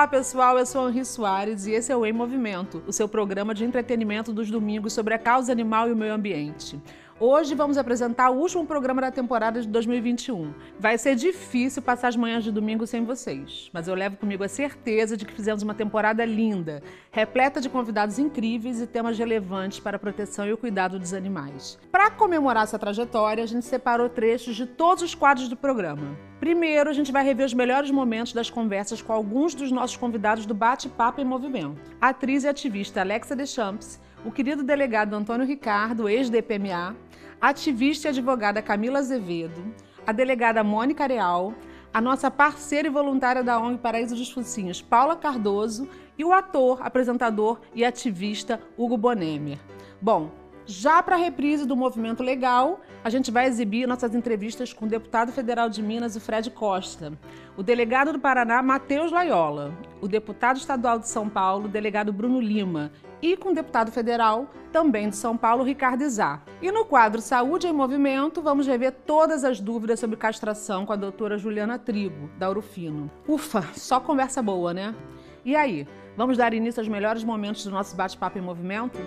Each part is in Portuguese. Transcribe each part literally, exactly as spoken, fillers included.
Olá, pessoal, eu sou Henri Soares e esse é o Em Movimento, o seu programa de entretenimento dos domingos sobre a causa animal e o meio ambiente. Hoje vamos apresentar o último programa da temporada de dois mil e vinte e um. Vai ser difícil passar as manhãs de domingo sem vocês, mas eu levo comigo a certeza de que fizemos uma temporada linda, repleta de convidados incríveis e temas relevantes para a proteção e o cuidado dos animais. Para comemorar essa trajetória, a gente separou trechos de todos os quadros do programa. Primeiro, a gente vai rever os melhores momentos das conversas com alguns dos nossos convidados do Bate-Papo em Movimento. A atriz e ativista Alexa Deschamps, o querido delegado Antônio Ricardo, ex-D P M A, a ativista e advogada Camila Azevedo, a delegada Mônica Areal, a nossa parceira e voluntária da O N G Paraíso dos Focinhos, Paula Cardoso, e o ator, apresentador e ativista Hugo Bonemer. Bom, já para a reprise do Movimento Legal, a gente vai exibir nossas entrevistas com o deputado federal de Minas, o Fred Costa, o delegado do Paraná, Matheus Laiola, o deputado estadual de São Paulo, o delegado Bruno Lima, e com o deputado federal, também de São Paulo, Ricardo Izá. E no quadro Saúde em Movimento, vamos rever todas as dúvidas sobre castração com a doutora Juliana Trigo, da Urufino. Ufa, só conversa boa, né? E aí, vamos dar início aos melhores momentos do nosso bate-papo em movimento?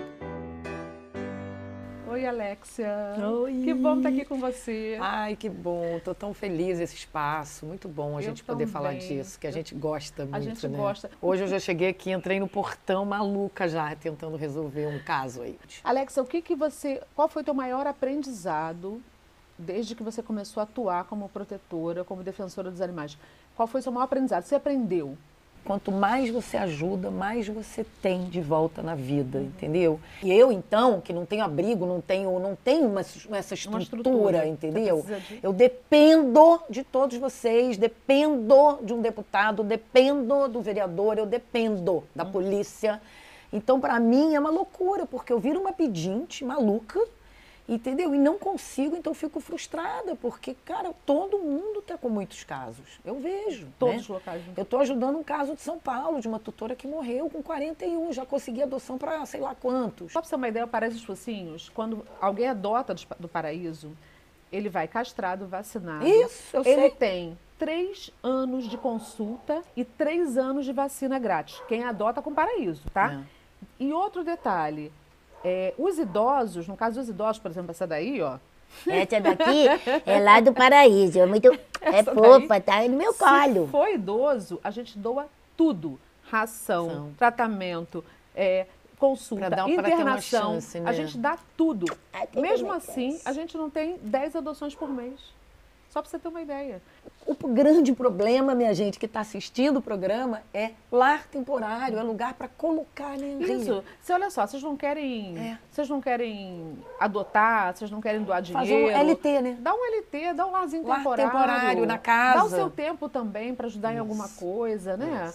Oi, Alexia. Oi. Que bom estar aqui com você. Ai, que bom. Tô tão feliz esse espaço. Muito bom a Eu gente poder também. falar disso, que a gente gosta muito, A gente né? gosta. Hoje eu já cheguei aqui, entrei no portão maluca já, tentando resolver um caso aí. Alexia, o que que você, qual foi o teu maior aprendizado desde que você começou a atuar como protetora, como defensora dos animais? Qual foi o seu maior aprendizado? Você aprendeu? Quanto mais você ajuda, mais você tem de volta na vida, entendeu? E eu, então, que não tenho abrigo, não tenho, não tenho uma, essa estrutura, Uma estrutura, entendeu? você precisa de- Eu dependo de todos vocês, dependo de um deputado, dependo do vereador, eu dependo da polícia. Então, para mim, é uma loucura, porque eu viro uma pedinte maluca, entendeu? E não consigo, então fico frustrada, porque, cara, todo mundo tá com muitos casos. Eu vejo. Todos né? os locais. Eu estou ajudando um caso de São Paulo, de uma tutora que morreu com quarenta e um, já consegui adoção para sei lá quantos. Só para você ter uma ideia, o Paraíso dos Focinhos, quando alguém adota do, do Paraíso, ele vai castrado, vacinado. Isso, eu Ele sei. tem três anos de consulta e três anos de vacina grátis. Quem adota com Paraíso, tá? É. E outro detalhe, é, os idosos, no caso dos idosos, por exemplo, essa daí, ó. Essa daqui é lá do Paraíso, é muito, é Essa fofa, tá? É no meu Se colo. for idoso, a gente doa tudo. Ração, São. tratamento, é, consulta, Pra dar- pra ter uma internação. chance, A né? gente dá tudo. Ai, tem Mesmo como é assim, que é? a gente não tem dez adoções por mês. Só para você ter uma ideia. O grande problema, minha gente, que está assistindo o programa, é lar temporário, é lugar para colocar, né, Henri? Isso. Você olha só, vocês não querem, É. vocês não querem adotar, vocês não querem doar dinheiro. Fazer um L T, né? Dá um L T, dá um larzinho Lar temporário. temporário na casa. Dá o seu tempo também para ajudar em alguma coisa, né?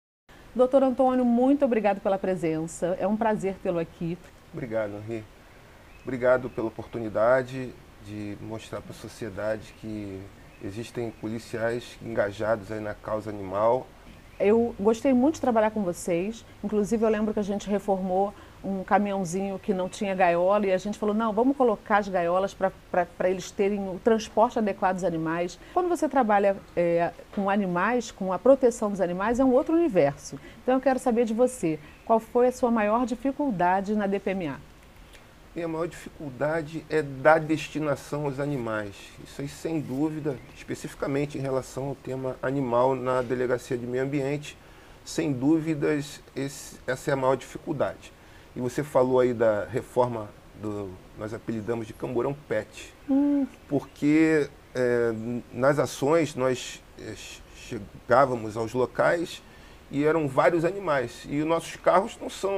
Doutor Antônio, muito obrigado pela presença. É um prazer tê-lo aqui. Obrigado, Henri. Obrigado pela oportunidade de mostrar para a sociedade que existem policiais engajados aí na causa animal. Eu gostei muito de trabalhar com vocês. Inclusive, eu lembro que a gente reformou um caminhãozinho que não tinha gaiola e a gente falou, não, vamos colocar as gaiolas para eles terem o transporte adequado dos animais. Quando você trabalha é, com animais, com a proteção dos animais, é um outro universo. Então, eu quero saber de você, qual foi a sua maior dificuldade na D P M A? E a maior dificuldade é dar destinação aos animais. Isso aí, sem dúvida, especificamente em relação ao tema animal na Delegacia de Meio Ambiente, sem dúvidas, esse, essa é a maior dificuldade. E você falou aí da reforma, do, nós apelidamos de Camburão Pet, hum. porque é, nas ações nós é, chegávamos aos locais e eram vários animais. E os nossos carros não são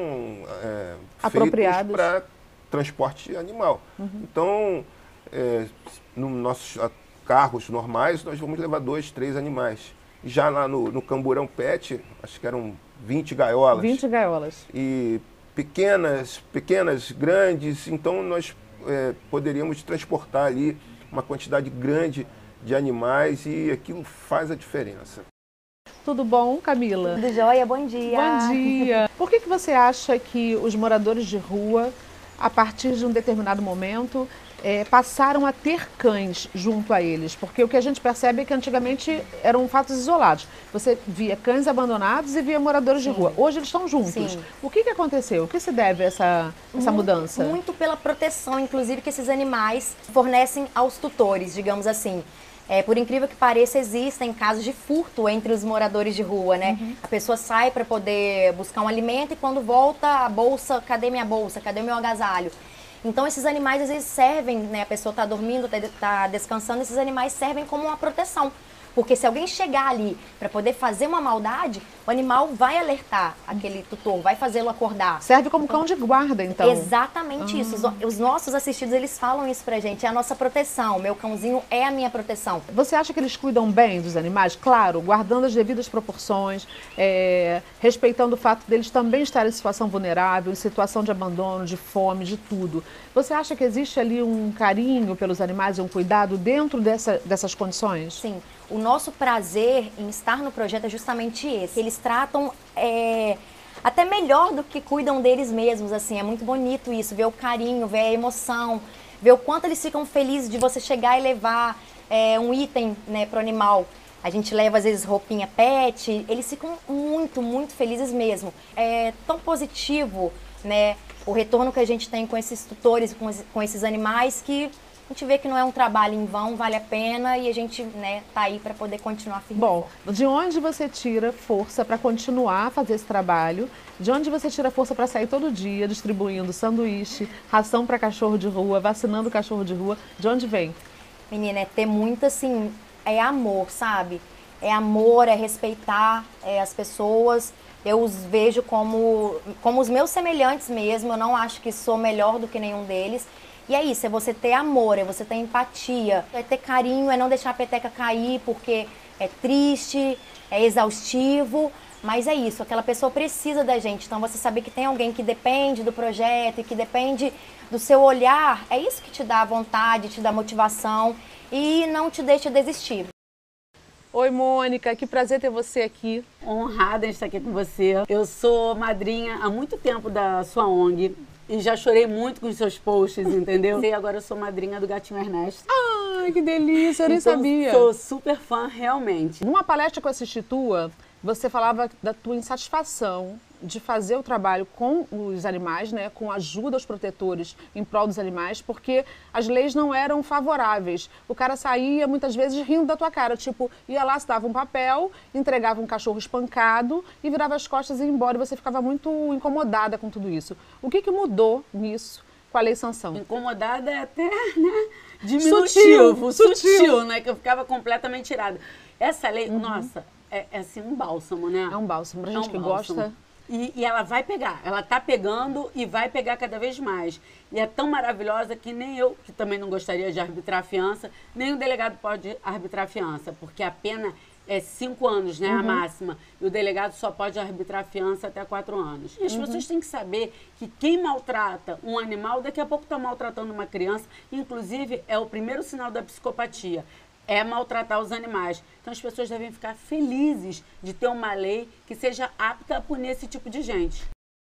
é, apropriados para transporte animal. Uhum. Então, é, nos nossos carros normais, nós vamos levar dois, três animais. Já lá no, no Camburão Pet, acho que eram vinte gaiolas. vinte gaiolas. E pequenas, pequenas, grandes, então nós é, poderíamos transportar ali uma quantidade grande de animais e aquilo faz a diferença. Tudo bom, Camila? Tudo jóia, bom dia. Bom dia. Por que que você acha que os moradores de rua, a partir de um determinado momento, é, passaram a ter cães junto a eles? Porque o que a gente percebe é que antigamente eram fatos isolados. Você via cães abandonados e via moradores Sim. de rua. Hoje eles estão juntos. Sim. O que, que aconteceu? O que se deve a essa, essa muito, mudança? Muito pela proteção, inclusive, que esses animais fornecem aos tutores, digamos assim. É, por incrível que pareça, existem casos de furto entre os moradores de rua, né? Uhum. A pessoa sai para poder buscar um alimento e quando volta, a bolsa, cadê minha bolsa? Cadê meu agasalho? Então, esses animais, às vezes, servem, né? A pessoa está dormindo, está descansando, esses animais servem como uma proteção. Porque se alguém chegar ali para poder fazer uma maldade, o animal vai alertar aquele tutor, vai fazê-lo acordar. Serve como cão de guarda, então. Exatamente ah. isso. Os, os nossos assistidos, eles falam isso pra gente. É a nossa proteção. Meu cãozinho é a minha proteção. Você acha que eles cuidam bem dos animais? Claro, guardando as devidas proporções, é, respeitando o fato deles também estarem em situação vulnerável, em situação de abandono, de fome, de tudo. Você acha que existe ali um carinho pelos animais e um cuidado dentro dessa, dessas condições? Sim. O nosso prazer em estar no projeto é justamente esse. Eles tratam é, até melhor do que cuidam deles mesmos, assim. É muito bonito isso, ver o carinho, ver a emoção, ver o quanto eles ficam felizes de você chegar e levar é, um item, né, pro animal. A gente leva, às vezes, roupinha pet. Eles ficam muito, muito felizes mesmo. É tão positivo, né, o retorno que a gente tem com esses tutores, com, com esses animais, que a gente vê que não é um trabalho em vão, vale a pena e a gente, né, tá aí para poder continuar firme. Bom, de onde você tira força para continuar a fazer esse trabalho? De onde você tira força para sair todo dia distribuindo sanduíche, ração para cachorro de rua, vacinando cachorro de rua? De onde vem? Menina, é ter muito, assim, é amor, sabe? É amor, é respeitar é, as pessoas. Eu os vejo como, como os meus semelhantes mesmo. Eu não acho que sou melhor do que nenhum deles. E é isso, é você ter amor, é você ter empatia, é ter carinho, é não deixar a peteca cair porque é triste, é exaustivo, mas é isso, aquela pessoa precisa da gente. Então você saber que tem alguém que depende do projeto e que depende do seu olhar, é isso que te dá vontade, te dá motivação e não te deixa desistir. Oi, Mônica, que prazer ter você aqui. Honrada em estar aqui com você. Eu sou madrinha há muito tempo da sua O N G e já chorei muito com os seus posts, entendeu? E agora eu sou madrinha do Gatinho Ernesto. Ai, que delícia, eu nem então, sabia. Sou super fã, realmente. Numa palestra que eu assisti tua, você falava da tua insatisfação de fazer o trabalho com os animais, né, com ajuda aos protetores em prol dos animais, porque as leis não eram favoráveis. O cara saía muitas vezes rindo da tua cara, tipo, ia lá, se dava um papel, entregava um cachorro espancado e virava as costas e ia embora, e você ficava muito incomodada com tudo isso. O que que mudou nisso com a Lei Sanção? Incomodada é até, né, diminutivo, sutil, sutil, sutil, né, que eu ficava completamente irada. Essa lei, uhum. nossa, é, é assim um bálsamo, né? É um bálsamo, pra gente é um que bálsamo. gosta. E, e ela vai pegar, ela tá pegando e vai pegar cada vez mais. E é tão maravilhosa que nem eu, que também não gostaria de arbitrar a fiança, nem o delegado pode arbitrar a fiança, porque a pena é cinco anos, né, uhum. a máxima. E o delegado só pode arbitrar a fiança até quatro anos. E as uhum. pessoas têm que saber que quem maltrata um animal, daqui a pouco está maltratando uma criança, inclusive é o primeiro sinal da psicopatia. É maltratar os animais. Então as pessoas devem ficar felizes de ter uma lei que seja apta a punir esse tipo de gente.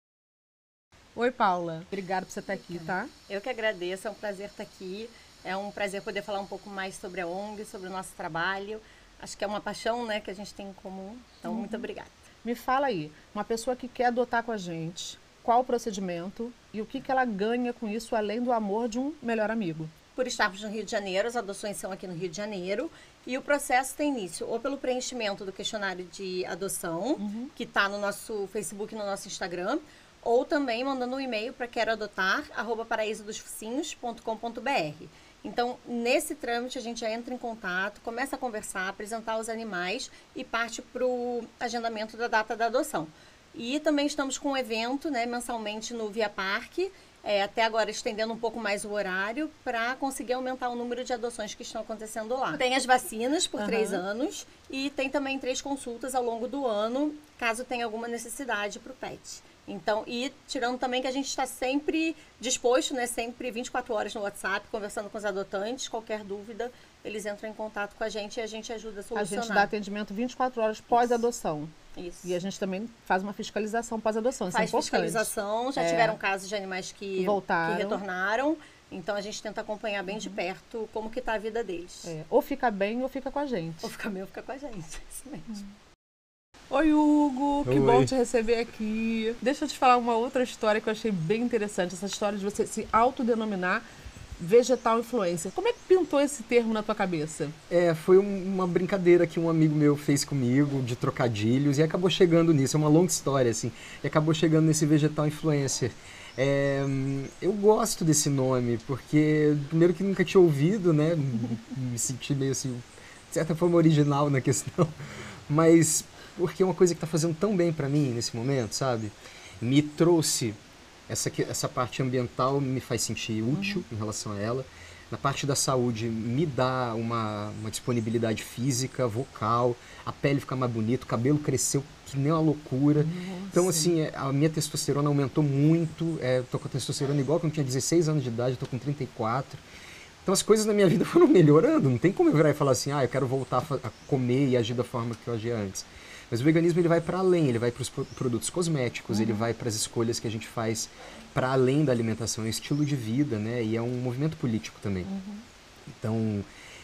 Oi, Paula. Obrigada por você estar aqui, tá? Eu que agradeço, é um prazer estar aqui. É um prazer poder falar um pouco mais sobre a O N G, sobre o nosso trabalho. Acho que é uma paixão, né, que a gente tem em comum. Então, uhum. muito obrigada. Me fala aí, uma pessoa que quer adotar com a gente, qual o procedimento e o que, que ela ganha com isso, além do amor de um melhor amigo? Por estarmos no Rio de Janeiro, as adoções são aqui no Rio de Janeiro e o processo tem início ou pelo preenchimento do questionário de adoção, uhum. que está no nosso Facebook e no nosso Instagram, ou também mandando um e-mail para queroadotar arroba paraíso dos focinhos ponto com ponto br. Então, nesse trâmite, a gente já entra em contato, começa a conversar, apresentar os animais e parte para o agendamento da data da adoção. E também estamos com um evento, né, mensalmente no Via Parque, É, até agora estendendo um pouco mais o horário para conseguir aumentar o número de adoções que estão acontecendo lá. Tem as vacinas por uhum. três anos e tem também três consultas ao longo do ano, caso tenha alguma necessidade para o pet. Então, e tirando também que a gente está sempre disposto, né, sempre vinte e quatro horas no WhatsApp, conversando com os adotantes, qualquer dúvida, eles entram em contato com a gente e a gente ajuda a solucionar. A gente dá atendimento vinte e quatro horas pós-adoção. Isso. E a gente também faz uma fiscalização pós-adoção, isso Faz é importante. fiscalização, já é. tiveram casos de animais que, Voltaram. que retornaram. Então a gente tenta acompanhar bem de perto como que tá a vida deles. É, ou fica bem ou fica com a gente. Ou fica bem ou fica com a gente, isso mesmo. Oi, Hugo, que Oi. bom te receber aqui. Deixa eu te falar uma outra história que eu achei bem interessante, essa história de você se autodenominar vegetal influencer. Como é que pintou esse termo na tua cabeça? É, foi um- uma brincadeira que um amigo meu fez comigo, de trocadilhos, e acabou chegando nisso. É uma longa história, assim. E acabou chegando nesse vegetal influencer. É, hum, eu gosto desse nome, porque, primeiro que nunca tinha ouvido, né? Me senti meio assim, de certa forma, original na questão. Mas porque é uma coisa que está fazendo tão bem para mim nesse momento, sabe? Me trouxe essa, que- essa parte ambiental, me faz sentir útil em relação a ela. Na parte da saúde, me dá uma, uma disponibilidade física, vocal, a pele fica mais bonita, o cabelo cresceu que nem uma loucura. Então, assim, é, a minha testosterona aumentou muito. É, tô com a testosterona igual quando eu tinha dezesseis anos de idade, tô com trinta e quatro. Então, as coisas na minha vida foram melhorando. Não tem como eu virar e falar assim, ah, eu quero voltar a, fa- a comer e agir da forma que eu agia antes. Mas o veganismo, ele vai para além, ele vai para os produtos cosméticos, ele vai para as escolhas que a gente faz para além da alimentação, é um estilo de vida, né? E é um movimento político também. Então,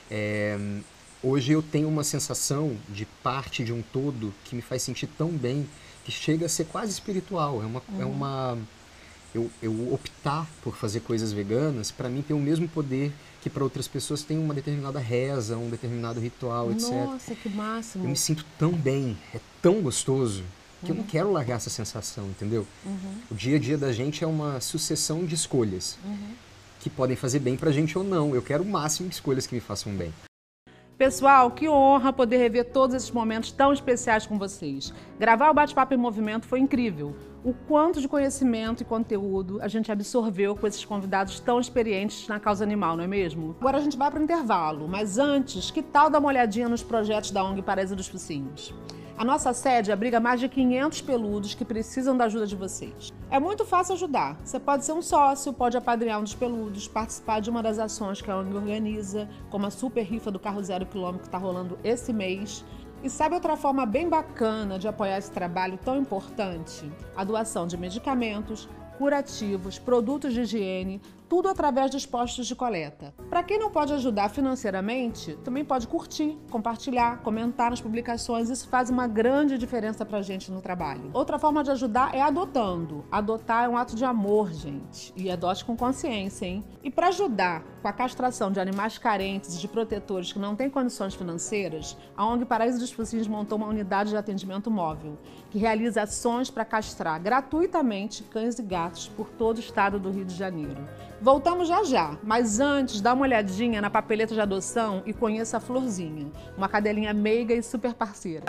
é, hoje eu tenho uma sensação de parte de um todo que me faz sentir tão bem que chega a ser quase espiritual. É uma, é uma eu, eu optar por fazer coisas veganas, para mim tem o mesmo poder que para outras pessoas tem uma determinada reza, um determinado ritual, etcétera. Nossa, que máximo. Eu me sinto tão bem, é tão gostoso, que eu não quero largar essa sensação, entendeu? O dia a dia da gente é uma sucessão de escolhas que podem fazer bem pra gente ou não. Eu quero o máximo de escolhas que me façam bem. Pessoal, que honra poder rever todos esses momentos tão especiais com vocês. Gravar o Bate-Papo em Movimento foi incrível. O quanto de conhecimento e conteúdo a gente absorveu com esses convidados tão experientes na causa animal, não é mesmo? Agora a gente vai para o intervalo, mas antes, que tal dar uma olhadinha nos projetos da O N G Paraíso dos Focinhos? A nossa sede abriga mais de quinhentos peludos que precisam da ajuda de vocês. É muito fácil ajudar. Você pode ser um sócio, pode apadrinhar um dos peludos, participar de uma das ações que a O N G organiza, como a super rifa do carro zero quilômetro que está rolando esse mês. E sabe outra forma bem bacana de apoiar esse trabalho tão importante? A doação de medicamentos, curativos, produtos de higiene, tudo através dos postos de coleta. Para quem não pode ajudar financeiramente, também pode curtir, compartilhar, comentar nas publicações. Isso faz uma grande diferença pra gente no trabalho. Outra forma de ajudar é adotando. Adotar é um ato de amor, gente. E adote com consciência, hein? E para ajudar com a castração de animais carentes e de protetores que não têm condições financeiras, a O N G Paraíso dos Focinhos montou uma unidade de atendimento móvel, que realiza ações para castrar gratuitamente cães e gatos por todo o estado do Rio de Janeiro. Voltamos já já, mas antes dá uma olhadinha na papeleta de adoção e conheça a Florzinha, uma cadelinha meiga e super parceira.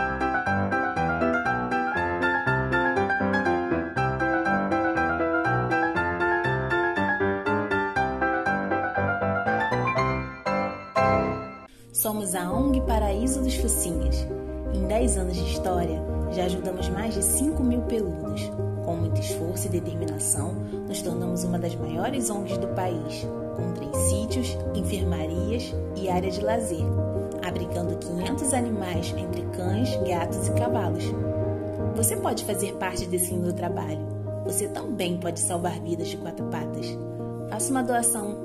Somos a O N G Paraíso dos Focinhos. Em dez anos de história, já ajudamos mais de cinco mil peludos. Com muito esforço e determinação, nos tornamos uma das maiores O N Gs do país, com três sítios, enfermarias e área de lazer, abrigando quinhentos animais entre cães, gatos e cavalos. Você pode fazer parte desse lindo trabalho. Você também pode salvar vidas de quatro patas. Faça uma doação.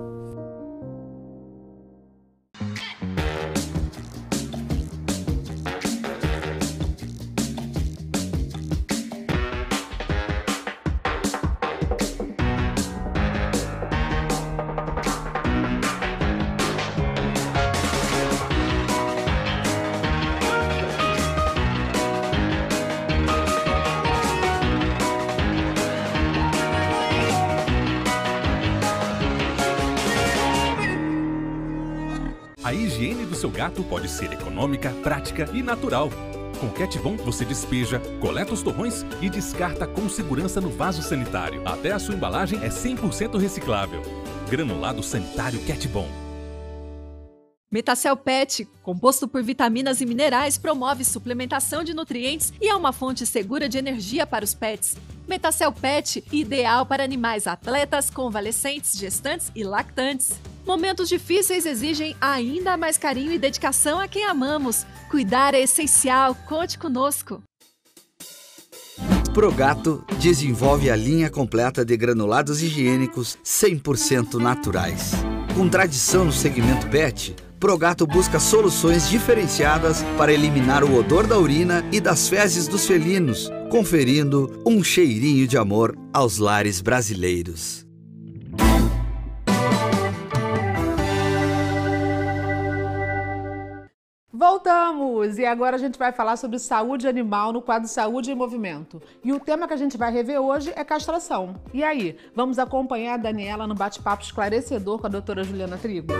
A higiene do seu gato pode ser econômica, prática e natural. Com Cat Bon você despeja, coleta os torrões e descarta com segurança no vaso sanitário. Até a sua embalagem é cem por cento reciclável. Granulado sanitário Cat Bon. Metacel Pet, composto por vitaminas e minerais, promove suplementação de nutrientes e é uma fonte segura de energia para os pets. Metacel Pet, ideal para animais atletas, convalescentes, gestantes e lactantes. Momentos difíceis exigem ainda mais carinho e dedicação a quem amamos. Cuidar é essencial, conte conosco. Progato desenvolve a linha completa de granulados higiênicos cem por cento naturais. Com tradição no segmento pet, Progato busca soluções diferenciadas para eliminar o odor da urina e das fezes dos felinos, conferindo um cheirinho de amor aos lares brasileiros. Voltamos! E agora a gente vai falar sobre saúde animal no quadro Saúde em Movimento. E o tema que a gente vai rever hoje é castração. E aí, vamos acompanhar a Daniela no bate-papo esclarecedor com a doutora Juliana Trigo?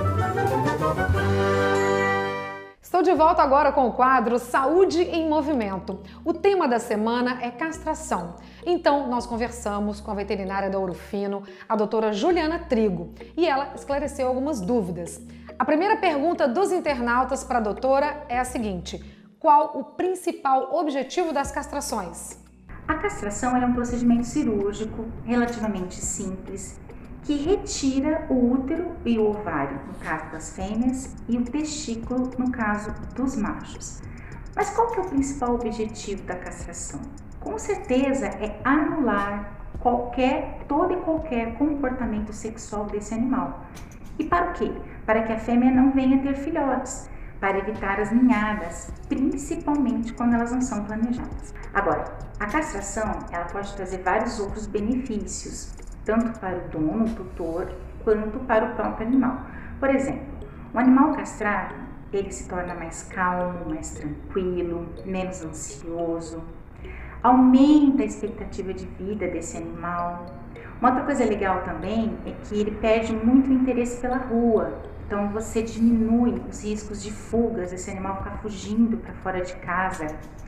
Estou de volta agora com o quadro Saúde em Movimento. O tema da semana é castração. Então, nós conversamos com a veterinária da Ouro Fino, a doutora Juliana Trigo, e ela esclareceu algumas dúvidas. A primeira pergunta dos internautas para a doutora é a seguinte: qual o principal objetivo das castrações? A castração é um procedimento cirúrgico relativamente simples que retira o útero e o ovário, no caso das fêmeas, e o testículo, no caso dos machos. Mas qual que é o principal objetivo da castração? Com certeza é anular qualquer, todo e qualquer comportamento sexual desse animal. E para o quê? Para que a fêmea não venha ter filhotes, para evitar as ninhadas, principalmente quando elas não são planejadas. Agora, a castração ela pode trazer vários outros benefícios, tanto para o dono, o tutor, quanto para o próprio animal. Por exemplo, o animal castrado, ele se torna mais calmo, mais tranquilo, menos ansioso, aumenta a expectativa de vida desse animal. Uma outra coisa legal também é que ele perde muito interesse pela rua, então você diminui os riscos de fugas, esse animal ficar fugindo para fora de casa.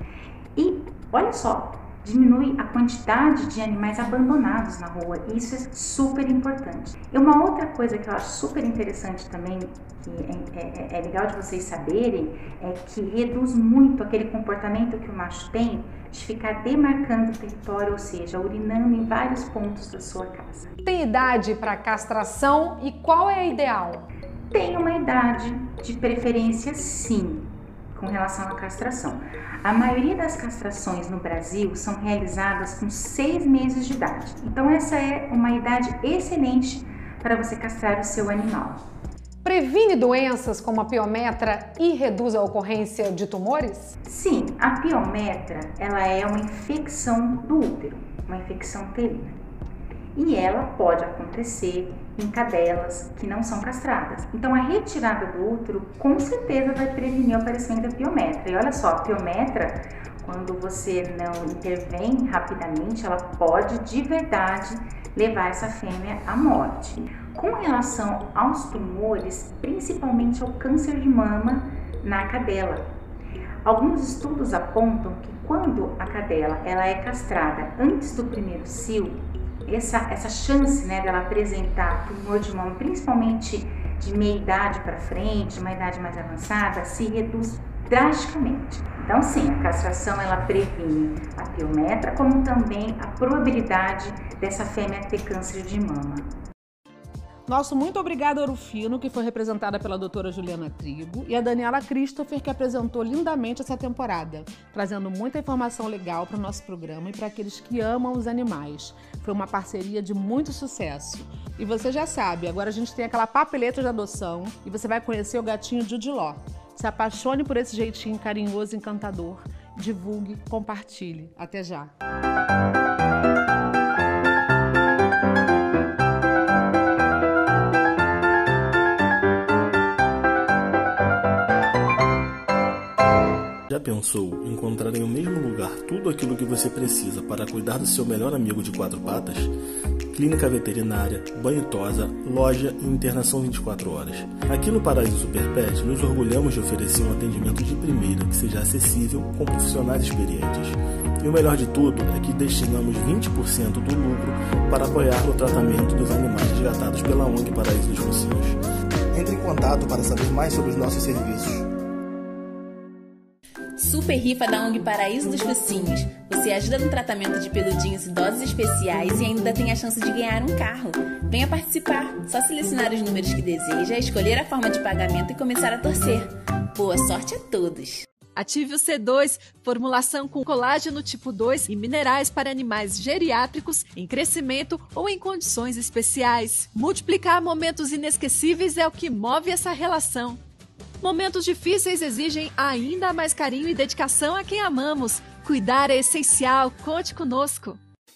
E olha só, diminui a quantidade de animais abandonados na rua, e isso é super importante. E uma outra coisa que eu acho super interessante também, que é, é, é legal de vocês saberem, é que reduz muito aquele comportamento que o macho tem de ficar demarcando o território, ou seja, urinando em vários pontos da sua casa. Tem idade para castração e qual é a ideal? Tem uma idade de preferência, sim, com relação à castração. A maioria das castrações no Brasil são realizadas com seis meses de idade. Então essa é uma idade excelente para você castrar o seu animal. Previne doenças como a piometra e reduz a ocorrência de tumores? Sim, a piometra ela é uma infecção do útero, uma infecção uterina. E ela pode acontecer em cadelas que não são castradas. Então a retirada do útero com certeza vai prevenir o aparecimento da piometra. E olha só, a piometra, quando você não intervém rapidamente, ela pode de verdade levar essa fêmea à morte. Com relação aos tumores, principalmente ao câncer de mama na cadela, alguns estudos apontam que quando a cadela ela é castrada antes do primeiro cio, essa, essa chance, né, dela apresentar tumor de mama, principalmente de meia idade para frente, uma idade mais avançada, se reduz drasticamente. Então sim, a castração ela previne a piometra, como também a probabilidade dessa fêmea ter câncer de mama. Nosso muito obrigado ao Ouro Fino, que foi representada pela doutora Juliana Trigo, e a Daniela Christopher, que apresentou lindamente essa temporada, trazendo muita informação legal para o nosso programa e para aqueles que amam os animais. Foi uma parceria de muito sucesso. E você já sabe, agora a gente tem aquela papeleta de adoção e você vai conhecer o gatinho Judiló. Se apaixone por esse jeitinho carinhoso e encantador. Divulgue, compartilhe. Até já! Já pensou em encontrar em um mesmo lugar tudo aquilo que você precisa para cuidar do seu melhor amigo de quatro patas? Clínica veterinária, banho tosa, loja e internação vinte e quatro horas. Aqui no Paraíso Super Pet, nos orgulhamos de oferecer um atendimento de primeira que seja acessível com profissionais experientes. E o melhor de tudo é que destinamos vinte por cento do lucro para apoiar o tratamento dos animais resgatados pela O N G Paraíso dos Focinhos. Entre em contato para saber mais sobre os nossos serviços. Super rifa da O N G Paraíso dos Focinhos. Você ajuda no tratamento de peludinhos e doses especiais e ainda tem a chance de ganhar um carro. Venha participar. Só selecionar os números que deseja, escolher a forma de pagamento e começar a torcer. Boa sorte a todos! Ative o C dois, formulação com colágeno tipo dois e minerais para animais geriátricos em crescimento ou em condições especiais. Multiplicar momentos inesquecíveis é o que move essa relação. Momentos difíceis exigem ainda mais carinho e dedicação a quem amamos. Cuidar é essencial, conte conosco.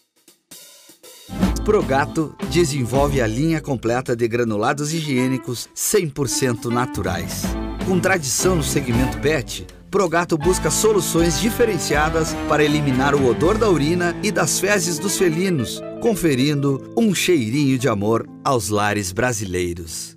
Progato desenvolve a linha completa de granulados higiênicos cem por cento naturais. Com tradição no segmento pet, Progato busca soluções diferenciadas para eliminar o odor da urina e das fezes dos felinos, conferindo um cheirinho de amor aos lares brasileiros.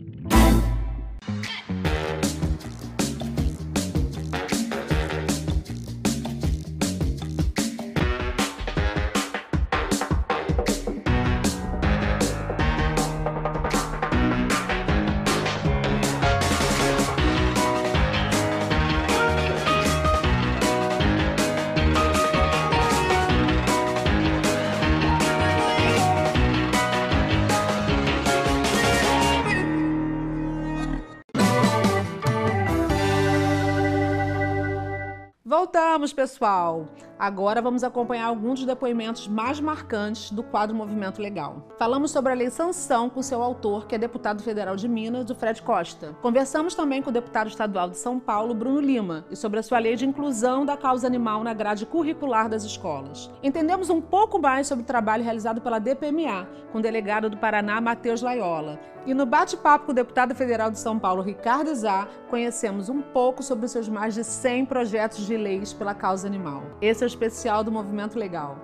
Voltamos, pessoal! Agora vamos acompanhar alguns dos depoimentos mais marcantes do quadro Movimento Legal. Falamos sobre a Lei Sanção com seu autor, que é deputado federal de Minas, o Fred Costa. Conversamos também com o deputado estadual de São Paulo, Bruno Lima, e sobre a sua lei de inclusão da causa animal na grade curricular das escolas. Entendemos um pouco mais sobre o trabalho realizado pela D P M A, com o delegado do Paraná, Matheus Laiola. E no bate-papo com o deputado federal de São Paulo, Ricardo Zá, conhecemos um pouco sobre os seus mais de cem projetos de leis pela causa animal. Esse é o especial do Movimento Legal.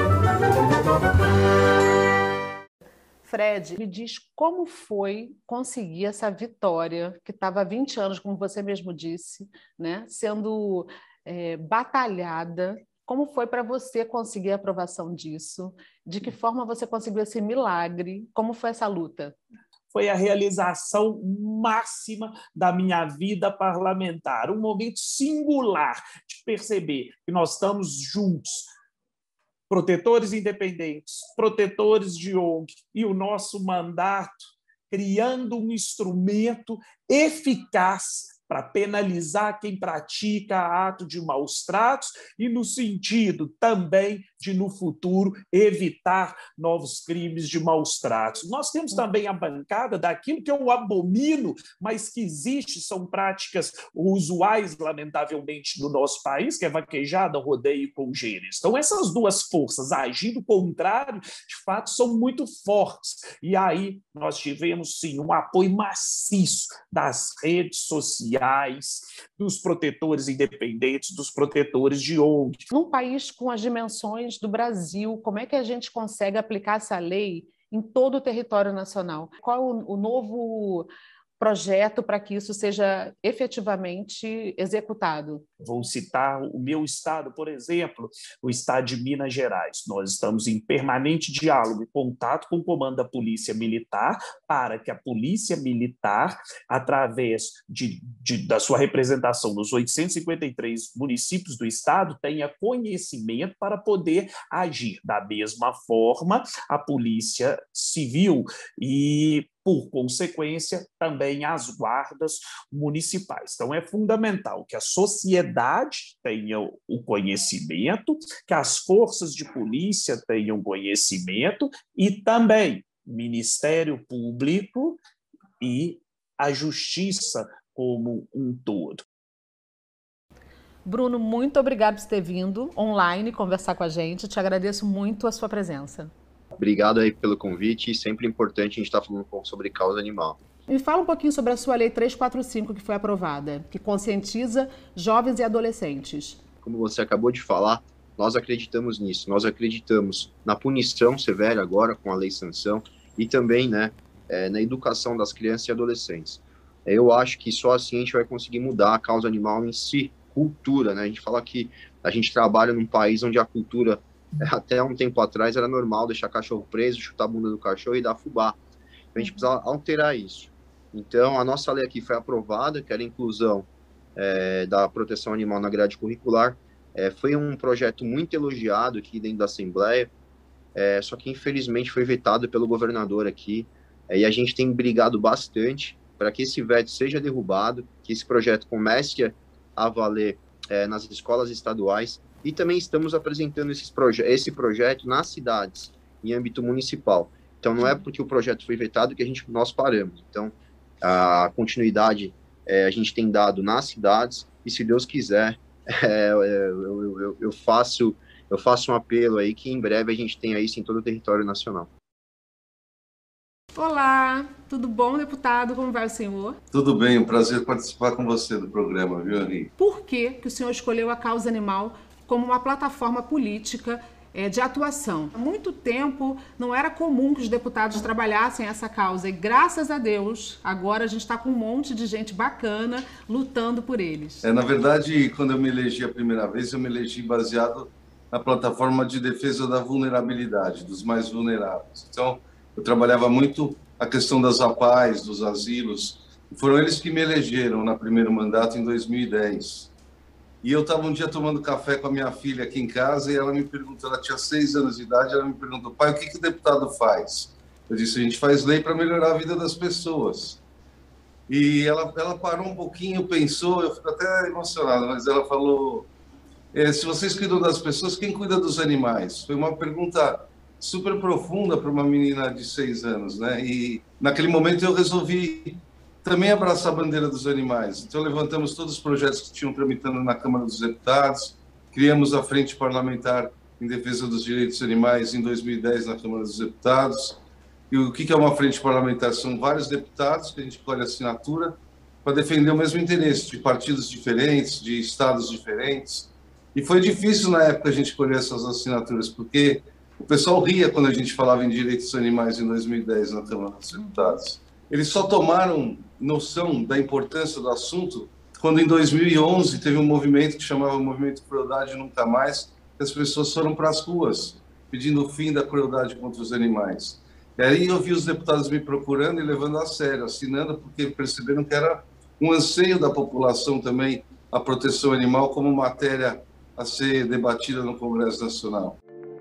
Fred, me diz como foi conseguir essa vitória, que estava há vinte anos, como você mesmo disse, né, sendo é, batalhada. Como foi para você conseguir a aprovação disso? De que forma você conseguiu esse milagre? Como foi essa luta? Foi a realização máxima da minha vida parlamentar. Um momento singular de perceber que nós estamos juntos, protetores independentes, protetores de O N G, e o nosso mandato criando um instrumento eficaz para penalizar quem pratica ato de maus tratos e no sentido também de, no futuro, evitar novos crimes de maus tratos. Nós temos também a bancada daquilo que eu abomino, mas que existe, são práticas usuais, lamentavelmente, no nosso país, que é vaquejada, rodeio com gêneros. Então, essas duas forças agindo contrário, de fato, são muito fortes. E aí nós tivemos, sim, um apoio maciço das redes sociais, dos protetores independentes, dos protetores de O N G. Num país com as dimensões do Brasil, como é que a gente consegue aplicar essa lei em todo o território nacional? Qual o, o novo projeto para que isso seja efetivamente executado? Vou citar o meu estado, por exemplo, o estado de Minas Gerais. Nós estamos em permanente diálogo e contato com o comando da Polícia Militar para que a Polícia Militar, através de, de, da sua representação nos oitocentos e cinquenta e três municípios do estado, tenha conhecimento para poder agir. Da mesma forma, a Polícia Civil e, por consequência, também as guardas municipais. Então, é fundamental que a sociedade tenha o conhecimento, que as forças de polícia tenham conhecimento e também o Ministério Público e a Justiça como um todo. Bruno, muito obrigado por ter vindo online conversar com a gente. Te agradeço muito a sua presença. Obrigado aí pelo convite, sempre importante a gente estar falando um pouco sobre causa animal. Me fala um pouquinho sobre a sua Lei trezentos e quarenta e cinco que foi aprovada, que conscientiza jovens e adolescentes. Como você acabou de falar, nós acreditamos nisso, nós acreditamos na punição severa agora com a Lei Sanção e também, né, é, na educação das crianças e adolescentes. Eu acho que só assim a gente vai conseguir mudar a causa animal em si, cultura, né? A gente fala que a gente trabalha num país onde a cultura, até um tempo atrás, era normal deixar cachorro preso, chutar a bunda do cachorro e dar fubá. Então, a gente precisa alterar isso. Então, a nossa lei aqui foi aprovada, que era a inclusão é, da proteção animal na grade curricular. É, foi um projeto muito elogiado aqui dentro da Assembleia, é, só que, infelizmente, foi vetado pelo governador aqui. É, e a gente tem brigado bastante para que esse veto seja derrubado, que esse projeto comece a valer é, nas escolas estaduais, e também estamos apresentando esses proje esse projeto nas cidades, em âmbito municipal. Então, não é porque o projeto foi vetado que a gente, nós paramos. Então, a continuidade é, a gente tem dado nas cidades, e se Deus quiser, é, eu, eu, eu, faço, eu faço um apelo aí que em breve a gente tenha isso em todo o território nacional. Olá, tudo bom, deputado? Como vai o senhor? Tudo bem, um prazer participar com você do programa, viu, Henrique? Por que que o senhor escolheu a causa animal como uma plataforma política é, de atuação? Há muito tempo não era comum que os deputados trabalhassem essa causa e, graças a Deus, agora a gente está com um monte de gente bacana lutando por eles. É, na verdade, quando eu me elegi a primeira vez, eu me elegi baseado na plataforma de defesa da vulnerabilidade, dos mais vulneráveis. Então, eu trabalhava muito a questão das A P A Is, dos asilos, e foram eles que me elegeram no primeiro mandato em dois mil e dez. E eu estava um dia tomando café com a minha filha aqui em casa e ela me perguntou, ela tinha seis anos de idade, ela me perguntou, pai, o que, que o deputado faz? Eu disse, a gente faz lei para melhorar a vida das pessoas. E ela, ela parou um pouquinho, pensou, eu fico até emocionado, mas ela falou, é, se vocês cuidam das pessoas, quem cuida dos animais? Foi uma pergunta super profunda para uma menina de seis anos, né? E naquele momento eu resolvi também abraçar a bandeira dos animais. Então levantamos todos os projetos que tinham tramitando na Câmara dos Deputados, criamos a Frente Parlamentar em Defesa dos Direitos Animais em dois mil e dez na Câmara dos Deputados. E o que é uma frente parlamentar? São vários deputados que a gente colhe assinatura para defender o mesmo interesse, de partidos diferentes, de estados diferentes. E foi difícil na época a gente colher essas assinaturas, porque o pessoal ria quando a gente falava em direitos animais em dois mil e dez na Câmara dos Deputados. Eles só tomaram noção da importância do assunto quando, em dois mil e onze, teve um movimento que chamava Movimento Crueldade Nunca Mais, que as pessoas foram para as ruas, pedindo o fim da crueldade contra os animais. E aí eu vi os deputados me procurando e levando a sério, assinando, porque perceberam que era um anseio da população também a proteção animal como matéria a ser debatida no Congresso Nacional.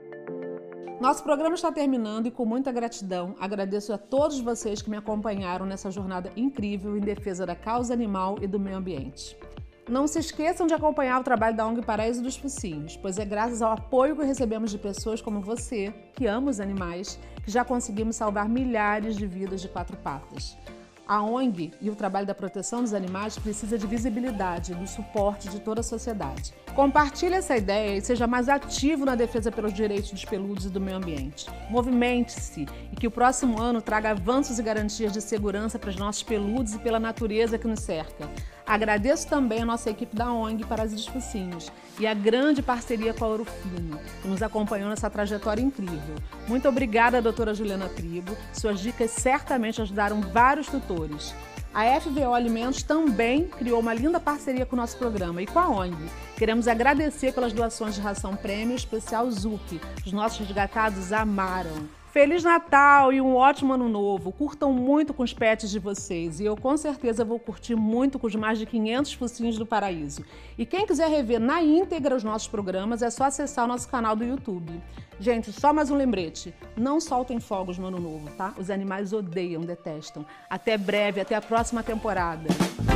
Nosso programa está terminando e, com muita gratidão, agradeço a todos vocês que me acompanharam nessa jornada incrível em defesa da causa animal e do meio ambiente. Não se esqueçam de acompanhar o trabalho da O N G Paraíso dos Focinhos, pois é graças ao apoio que recebemos de pessoas como você, que ama os animais, que já conseguimos salvar milhares de vidas de quatro patas. A O N G e o trabalho da proteção dos animais precisa de visibilidade e do suporte de toda a sociedade. Compartilhe essa ideia e seja mais ativo na defesa pelos direitos dos peludos e do meio ambiente. Movimente-se e que o próximo ano traga avanços e garantias de segurança para os nossos peludos e pela natureza que nos cerca. Agradeço também a nossa equipe da O N G Paraíso dos Focinhos e a grande parceria com a Ouro Fino, que nos acompanhou nessa trajetória incrível. Muito obrigada, doutora Juliana Trigo. Suas dicas certamente ajudaram vários tutores. A F V O Alimentos também criou uma linda parceria com o nosso programa e com a O N G. Queremos agradecer pelas doações de ração prêmio especial Zup. Os nossos resgatados amaram. Feliz Natal e um ótimo Ano Novo. Curtam muito com os pets de vocês e eu com certeza vou curtir muito com os mais de quinhentos focinhos do paraíso. E quem quiser rever na íntegra os nossos programas é só acessar o nosso canal do YouTube. Gente, só mais um lembrete. Não soltem fogos no Ano Novo, tá? Os animais odeiam, detestam. Até breve, até a próxima temporada.